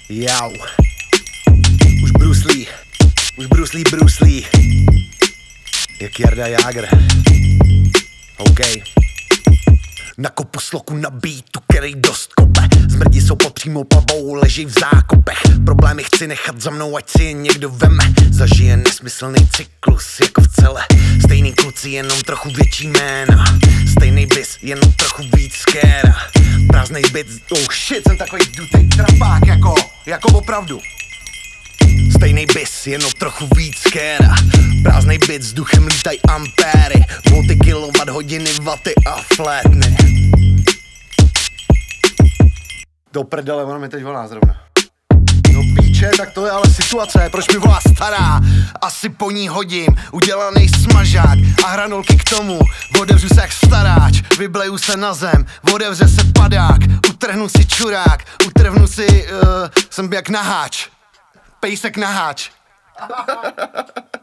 Jau. Už Bruce Lee. Jak Jarda Jágr. OK. Na kopu sloku na beatu, který dost kope. Zmrdi jsou pod přímou plavou, leží v zákopech. Problémy chci nechat za mnou, ať si je někdo veme. Zažije nesmyslný cyklus, jako v celé. Stejný kluci, jenom trochu větší jména. Stejný bis, jenom trochu víc skéra. Prázdnej byt, oh shit, jsem takový dutej trapák, jako opravdu. Stejnej bis, jenom trochu víc skéra. Prázdnej byt, s duchem lítaj ampéry. Volty, kilowatt, hodiny, vaty a flétny. Do prdele, ono mi teď volá zrovna. No píče, tak to je ale situace, proč mi volá stará? Asi po ní hodím udělaný smažák a hranolky k tomu. Otevřu se jak staráč, vybleju se na zem, otevře se padák. Utrhnu si čurák, utrhnu si, jsem jak naháč. Pejsek naháč.